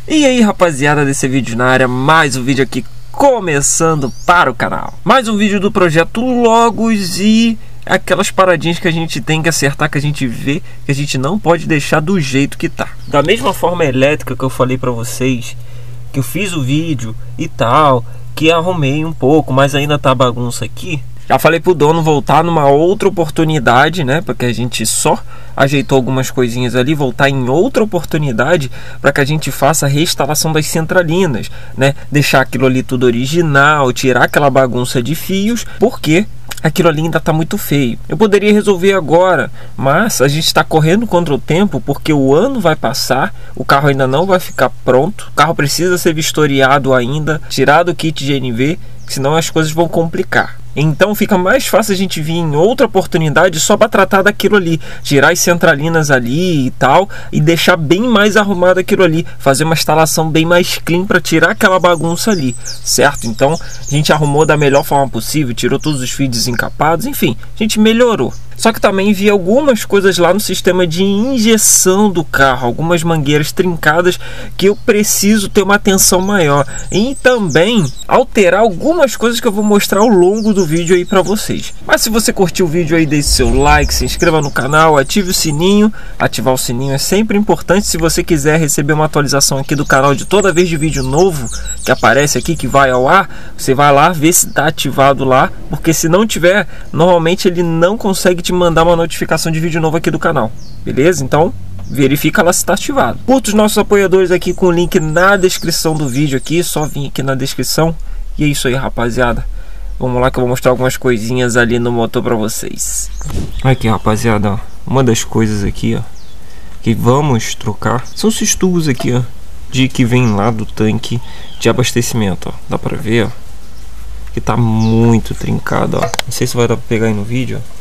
E aí, rapaziada desse vídeo na área, mais um vídeo aqui começando para o canal. Mais um vídeo do projeto Logos e aquelas paradinhas que a gente tem que acertar, que a gente vê que a gente não pode deixar do jeito que tá. Da mesma forma elétrica que eu falei pra vocês, que eu fiz o vídeo e tal, que arrumei um pouco, mas ainda tá bagunça aqui. Já falei pro dono voltar numa outra oportunidade, né? Porque a gente só ajeitou algumas coisinhas ali, voltar em outra oportunidade para que a gente faça a reinstalação das centralinas, né? Deixar aquilo ali tudo original, tirar aquela bagunça de fios, porque aquilo ali ainda tá muito feio. Eu poderia resolver agora, mas a gente está correndo contra o tempo, porque o ano vai passar, o carro ainda não vai ficar pronto, o carro precisa ser vistoriado ainda, tirado o kit GNV, senão as coisas vão complicar. Então fica mais fácil a gente vir em outra oportunidade só para tratar daquilo ali, tirar as centralinas ali e tal, e deixar bem mais arrumado aquilo ali, fazer uma instalação bem mais clean para tirar aquela bagunça ali, certo? Então a gente arrumou da melhor forma possível, tirou todos os fios desencapados, enfim, a gente melhorou. Só que também vi algumas coisas lá no sistema de injeção do carro, algumas mangueiras trincadas que eu preciso ter uma atenção maior. E também alterar algumas coisas que eu vou mostrar ao longo do vídeo aí pra vocês. Mas se você curtiu o vídeo aí, deixe seu like, se inscreva no canal, ative o sininho. Ativar o sininho é sempre importante se você quiser receber uma atualização aqui do canal de toda vez de vídeo novo que aparece aqui, que vai ao ar. Você vai lá ver se está ativado lá, porque se não tiver, normalmente ele não consegue te mandar uma notificação de vídeo novo aqui do canal, beleza? Então verifica lá se está ativado. Curta os nossos apoiadores aqui com o link na descrição do vídeo aqui, só vim aqui na descrição. E é isso aí, rapaziada, vamos lá que eu vou mostrar algumas coisinhas ali no motor para vocês. Aqui, rapaziada, ó, uma das coisas aqui, ó, que vamos trocar são esses tubos aqui, ó, de que vem lá do tanque de abastecimento, ó. Dá para ver, ó, que tá muito trincado, ó. Não sei se vai dar para pegar aí no vídeo, ó.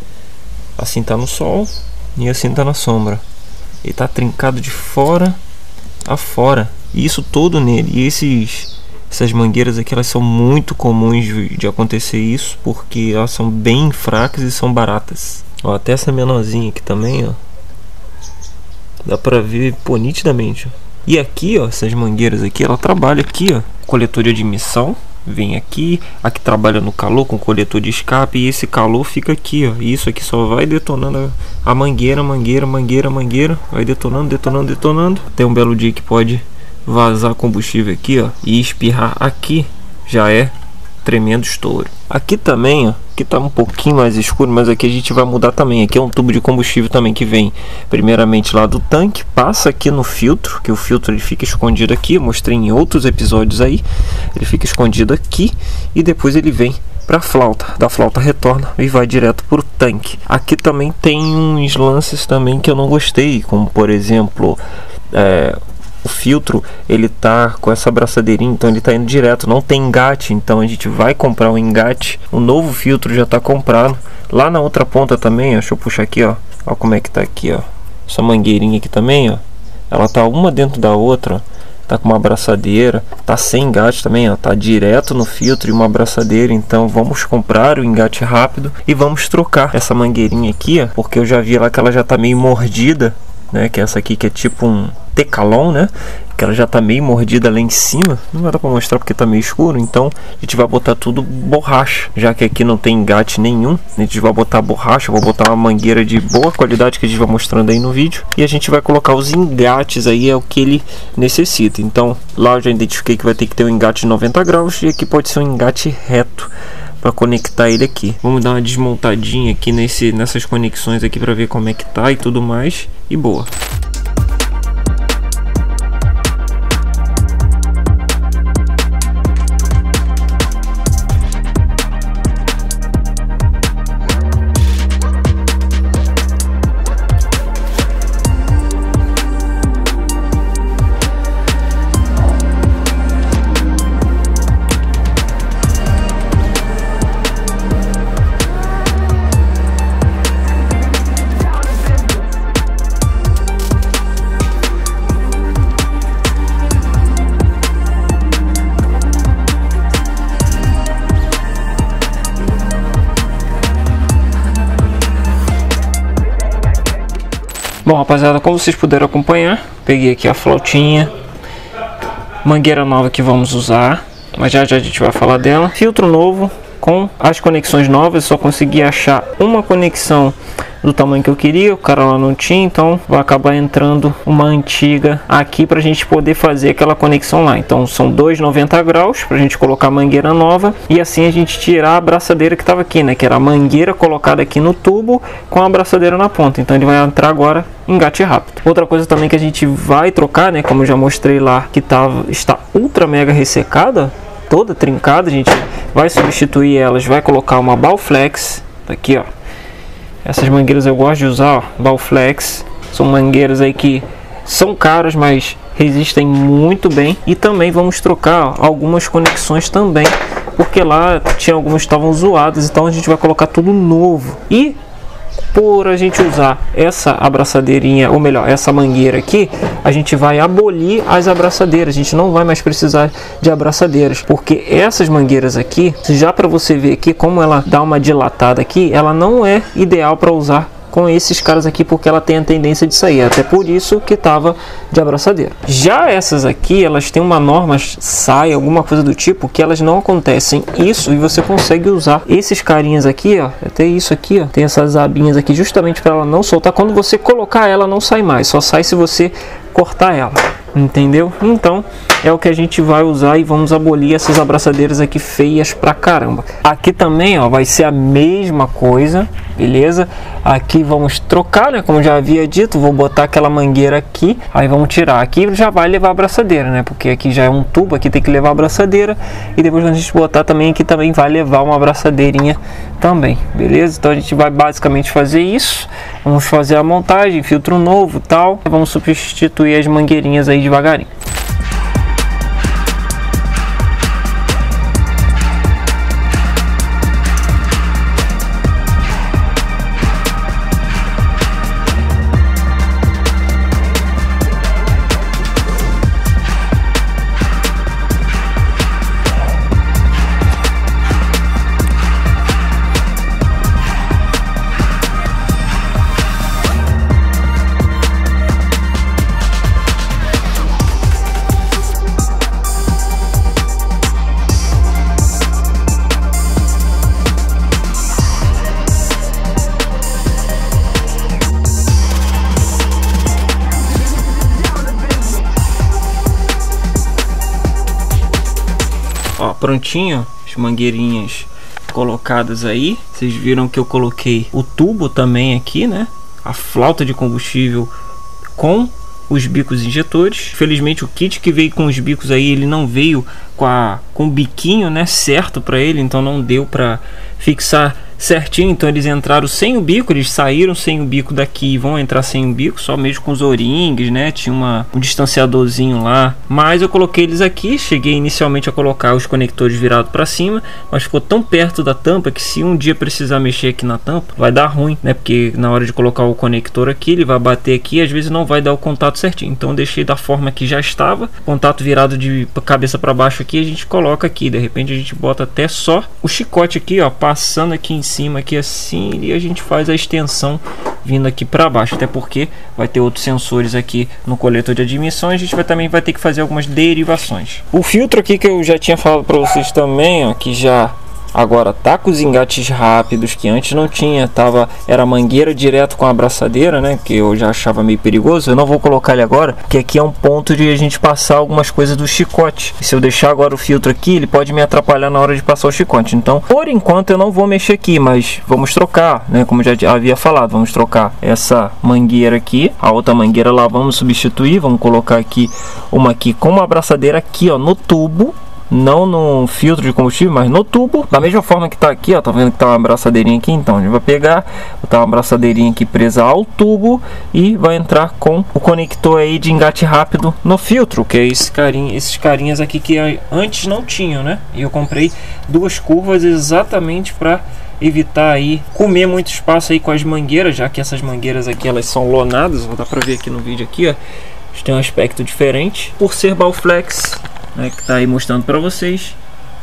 Assim tá no sol e assim tá na sombra. Ele tá trincado de fora a fora. E isso todo nele. E essas mangueiras aqui, elas são muito comuns de acontecer isso, porque elas são bem fracas e são baratas. Ó, até essa menorzinha aqui também, ó, dá pra ver, pô, nitidamente, ó. E aqui, ó, essas mangueiras aqui, ela trabalha aqui, ó, coletor de admissão. Vem aqui, aqui trabalha no calor com coletor de escape, e esse calor fica aqui, ó. E isso aqui só vai detonando a mangueira, vai detonando. Tem um belo dia que pode vazar combustível aqui, ó, e espirrar aqui, já é tremendo estouro. Aqui também, ó, aqui tá um pouquinho mais escuro, mas aqui a gente vai mudar também. Aqui é um tubo de combustível também que vem primeiramente lá do tanque, passa aqui no filtro, que o filtro ele fica escondido aqui, eu mostrei em outros episódios aí, ele fica escondido aqui e depois ele vem para a flauta, da flauta retorna e vai direto para o tanque. Aqui também tem uns lances também que eu não gostei, como por exemplo, o filtro ele tá com essa abraçadeirinha, então ele tá indo direto, não tem engate, então a gente vai comprar um engate. O novo filtro já tá comprado. Lá na outra ponta também, ó, deixa eu puxar aqui, ó, ó como é que tá aqui, ó, essa mangueirinha aqui também, ó, ela tá uma dentro da outra, ó. Tá com uma abraçadeira, tá sem engate também, ó, tá direto no filtro e uma abraçadeira. Então vamos comprar o engate rápido e vamos trocar essa mangueirinha aqui, ó, porque eu já vi lá que ela já tá meio mordida, né, que é essa aqui que é tipo um Tecalon, né, que ela já tá meio mordida lá em cima. Não vai dar pra mostrar porque tá meio escuro, então a gente vai botar tudo borracha, já que aqui não tem engate nenhum. A gente vai botar borracha, vou botar uma mangueira de boa qualidade que a gente vai mostrando aí no vídeo, e a gente vai colocar os engates aí, é o que ele necessita. Então lá eu já identifiquei que vai ter que ter um engate de 90 graus e aqui pode ser um engate reto para conectar ele aqui. Vamos dar uma desmontadinha aqui nessas conexões aqui para ver como é que tá e tudo mais, e boa. Bom, rapaziada, como vocês puderam acompanhar, peguei aqui a flautinha mangueira nova que vamos usar, mas já a gente vai falar dela. Filtro novo com as conexões novas, só consegui achar uma conexão do tamanho que eu queria, o cara lá não tinha, então vai acabar entrando uma antiga aqui para a gente poder fazer aquela conexão lá. Então são 2,90 graus para a gente colocar a mangueira nova e assim a gente tirar a abraçadeira que estava aqui, né, que era a mangueira colocada aqui no tubo com a abraçadeira na ponta. Então ele vai entrar agora em engate rápido. Outra coisa também que a gente vai trocar, né, como eu já mostrei lá, que está ultra mega ressecada, toda trincada, a gente vai substituir elas, vai colocar uma Bauflex aqui, ó. Essas mangueiras eu gosto de usar, ó, Bauflex. São mangueiras aí que são caras, mas resistem muito bem. E também vamos trocar algumas conexões também, porque lá tinha algumas que estavam zoadas, então a gente vai colocar tudo novo. E por a gente usar essa abraçadeirinha, ou melhor, essa mangueira aqui, a gente vai abolir as abraçadeiras. A gente não vai mais precisar de abraçadeiras, porque essas mangueiras aqui, já para você ver aqui como ela dá uma dilatada aqui, ela não é ideal para usar com esses caras aqui, porque ela tem a tendência de sair, até por isso que tava de abraçadeira. Já essas aqui, elas têm uma norma SAI, alguma coisa do tipo, que elas não acontecem isso, e você consegue usar esses carinhas aqui, ó, até isso aqui, ó, tem essas abinhas aqui justamente para ela não soltar. Quando você colocar ela, não sai mais, só sai se você cortar ela, entendeu? Então é o que a gente vai usar e vamos abolir essas abraçadeiras aqui feias pra caramba. Aqui também, ó, vai ser a mesma coisa, beleza? Aqui vamos trocar, né, como já havia dito, vou botar aquela mangueira aqui, aí vamos tirar. Aqui já vai levar a abraçadeira, né, porque aqui já é um tubo, aqui tem que levar a abraçadeira, e depois quando a gente botar também, aqui também vai levar uma abraçadeirinha também, beleza? Então a gente vai basicamente fazer isso, vamos fazer a montagem, filtro novo e tal, vamos substituir as mangueirinhas aí devagarinho. Ó, prontinho, as mangueirinhas colocadas aí. Vocês viram que eu coloquei o tubo também aqui, né? A flauta de combustível com os bicos injetores. Felizmente o kit que veio com os bicos aí, ele não veio com o biquinho, né, certo para ele, então não deu para fixar certinho. Então eles entraram sem o bico, eles saíram sem o bico daqui e vão entrar sem o bico, só mesmo com os O-rings, né? Tinha um distanciadorzinho lá, mas eu coloquei eles aqui. Cheguei inicialmente a colocar os conectores virados para cima, mas ficou tão perto da tampa que se um dia precisar mexer aqui na tampa vai dar ruim, né? Porque na hora de colocar o conector aqui, ele vai bater aqui e às vezes não vai dar o contato certinho. Então eu deixei da forma que já estava, contato virado de cabeça para baixo aqui, a gente coloca aqui. De repente a gente bota até só o chicote aqui, ó, passando aqui em cima aqui assim, e a gente faz a extensão vindo aqui para baixo, até porque vai ter outros sensores aqui no coletor de admissão. A gente também vai ter que fazer algumas derivações. O filtro aqui que eu já tinha falado para vocês também, ó, que já agora tá com os engates rápidos, que antes não tinha, era mangueira direto com a abraçadeira, né, que eu já achava meio perigoso. Eu não vou colocar ele agora, porque aqui é um ponto de a gente passar algumas coisas do chicote. E se eu deixar agora o filtro aqui, ele pode me atrapalhar na hora de passar o chicote. Então, por enquanto eu não vou mexer aqui, mas vamos trocar, né, como já havia falado, vamos trocar essa mangueira aqui, a outra mangueira lá vamos substituir, vamos colocar aqui uma aqui com uma abraçadeira aqui, ó, no tubo. Não no filtro de combustível, mas no tubo, da mesma forma que tá aqui, ó, tá vendo que tá uma abraçadeirinha aqui. Então a gente vai pegar, botar uma abraçadeirinha aqui presa ao tubo e vai entrar com o conector aí de engate rápido no filtro, que é esses carinhas aqui que antes não tinham, né? E eu comprei duas curvas exatamente para evitar aí comer muito espaço aí com as mangueiras, já que essas mangueiras aqui elas são lonadas, dá para ver aqui no vídeo aqui, ó, tem um aspecto diferente por ser Bauflex, né, que tá aí mostrando para vocês.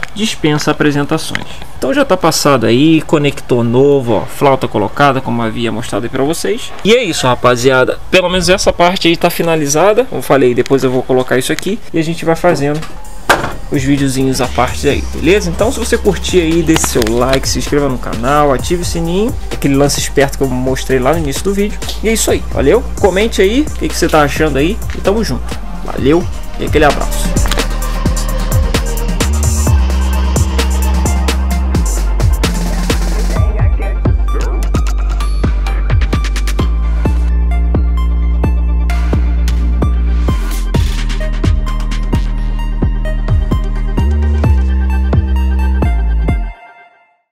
dispensa apresentações. Então já tá passado aí, conector novo, ó, flauta colocada, como havia mostrado aí para vocês. E é isso, rapaziada. Pelo menos essa parte aí tá finalizada. Como falei, depois eu vou colocar isso aqui e a gente vai fazendo os videozinhos à parte aí, beleza? Então se você curtir aí, deixe seu like, se inscreva no canal, ative o sininho, aquele lance esperto que eu mostrei lá no início do vídeo. E é isso aí, valeu? Comente aí o que você tá achando aí e tamo junto. Valeu e aquele abraço.